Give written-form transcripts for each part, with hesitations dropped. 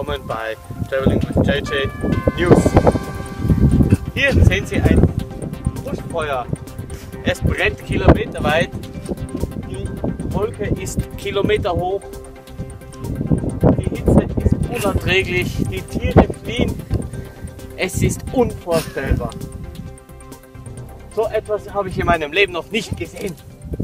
willkommen bei Traveling with JJ News. Hier sehen Sie ein Buschfeuer. Es brennt kilometerweit. Die Wolke ist kilometerhoch. Die Hitze ist unerträglich. Die Tiere fliehen. Es ist unvorstellbar. So etwas habe ich in meinem Leben noch nicht gesehen.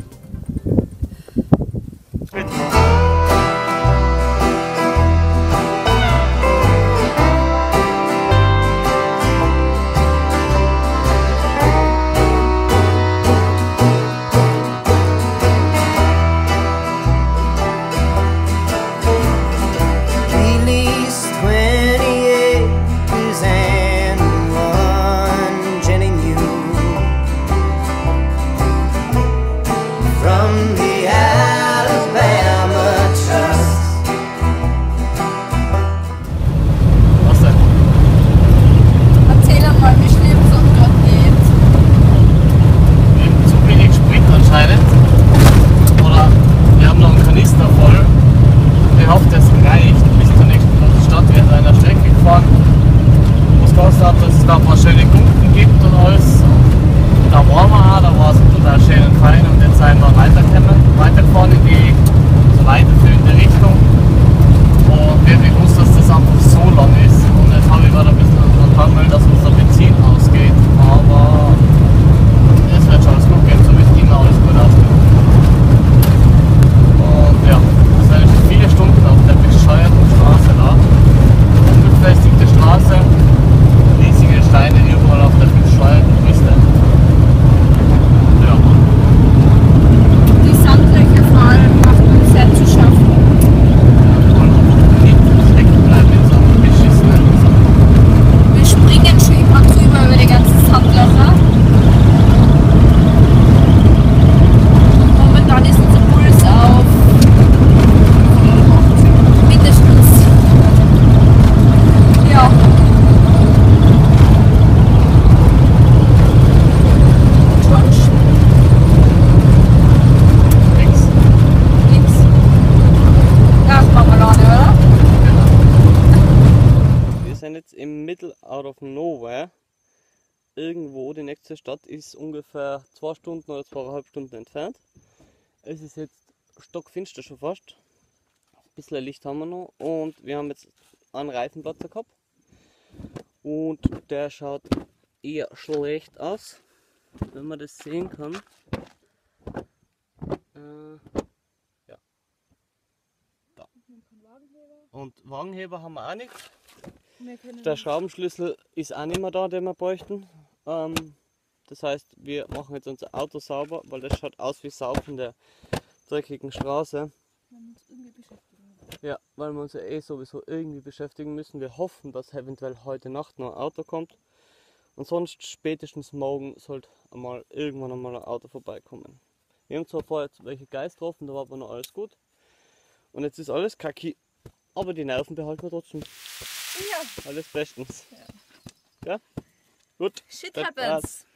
Jetzt im Middle out of nowhere. Irgendwo, die nächste Stadt ist ungefähr 2 Stunden oder 2,5 Stunden entfernt. Es ist jetzt stockfinster schon fast. Ein bisschen Licht haben wir noch und wir haben jetzt einen Reifenplatz gehabt. Und der schaut eher schlecht aus, wenn man das sehen kann. Ja. Da. Und Wagenheber haben wir auch nicht. Der Schraubenschlüssel ist auch nicht mehr da, den wir bräuchten. Das heißt, wir machen jetzt unser Auto sauber, weil das schaut aus wie Sau in der dreckigen Straße. Ja, weil wir uns ja eh sowieso irgendwie beschäftigen müssen. Wir hoffen, dass eventuell heute Nacht noch ein Auto kommt. Und sonst spätestens morgen sollte einmal irgendwann einmal ein Auto vorbeikommen. Wir haben zwar vorher welche Geist getroffen, da war aber noch alles gut. Und jetzt ist alles kacki, aber die Nerven behalten wir trotzdem. Ja. Alles bestens. Ja? Gut. Shit happens.